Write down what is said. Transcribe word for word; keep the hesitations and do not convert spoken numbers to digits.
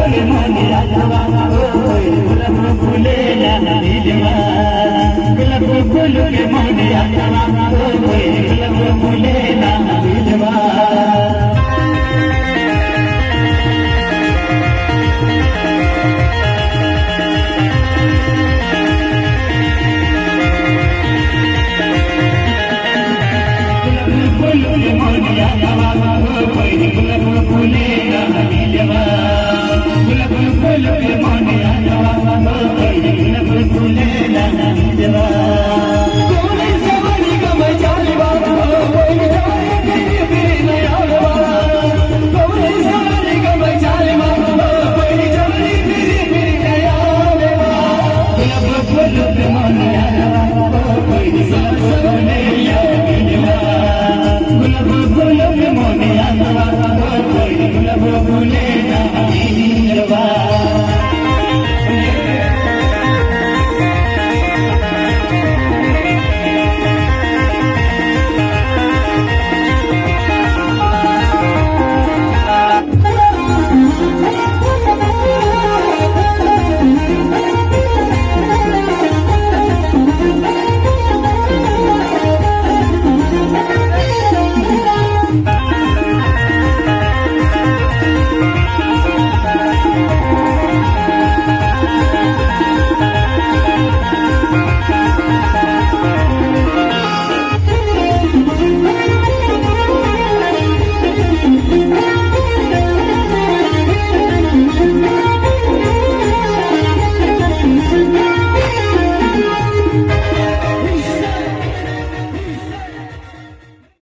के माने राजवा गुलाब फूले ना दिलवा गुलाब फूल के माने राजवा गुलाब फूले ना दिलवा गुलाब फूले ना दिलवा गुलाब फूल के माने राजवा गुलाब फूले ना दिलवा।